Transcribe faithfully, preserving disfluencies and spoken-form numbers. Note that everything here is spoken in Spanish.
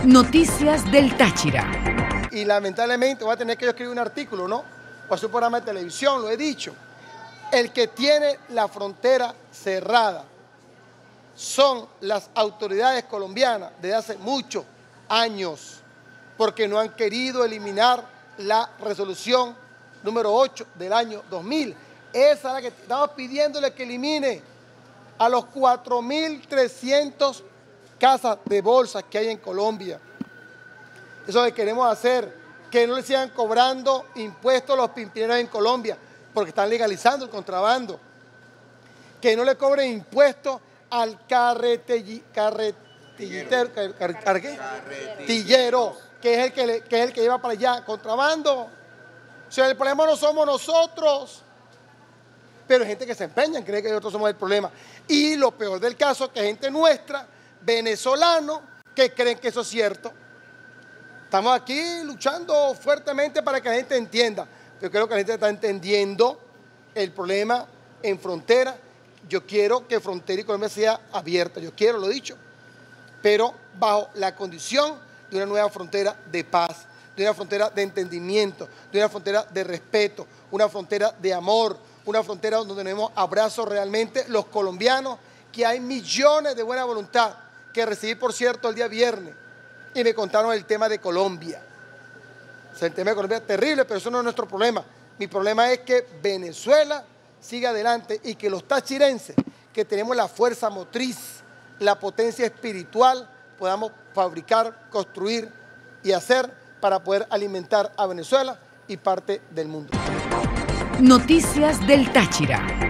Noticias del Táchira. Y lamentablemente voy a tener que yo escribir un artículo, ¿no? Para su programa de televisión, lo he dicho. El que tiene la frontera cerrada son las autoridades colombianas desde hace muchos años, porque no han querido eliminar la resolución número ocho del año dos mil. Esa es la que estamos pidiéndole que elimine a los cuatro mil trescientas casas de bolsa que hay en Colombia. Eso es lo que queremos hacer, que no le sigan cobrando impuestos a los pimpineros en Colombia, porque están legalizando el contrabando. Que no le cobren impuestos al carretillero, carretillero, car, car, car, ¿qué? Carretillero, que es, el que, le, que es el que lleva para allá contrabando. O sea, el problema no somos nosotros, pero hay gente que se empeña en creer que nosotros somos el problema. Y lo peor del caso es que hay gente nuestra, venezolanos, que creen que eso es cierto. Estamos aquí luchando fuertemente para que la gente entienda. Yo creo que la gente está entendiendo el problema en frontera. Yo quiero que frontera y Colombia sea abierta. Yo quiero, lo he dicho, pero bajo la condición de una nueva frontera de paz, de una frontera de entendimiento, de una frontera de respeto, una frontera de amor, una frontera donde tenemos abrazos realmente los colombianos, que hay millones de buena voluntad, que recibí, por cierto, el día viernes, y me contaron el tema de Colombia. O sea, el tema de Colombia es terrible, pero eso no es nuestro problema. Mi problema es que Venezuela siga adelante y que los tachirenses, que tenemos la fuerza motriz, la potencia espiritual, podamos fabricar, construir y hacer para poder alimentar a Venezuela y parte del mundo. Noticias del Táchira.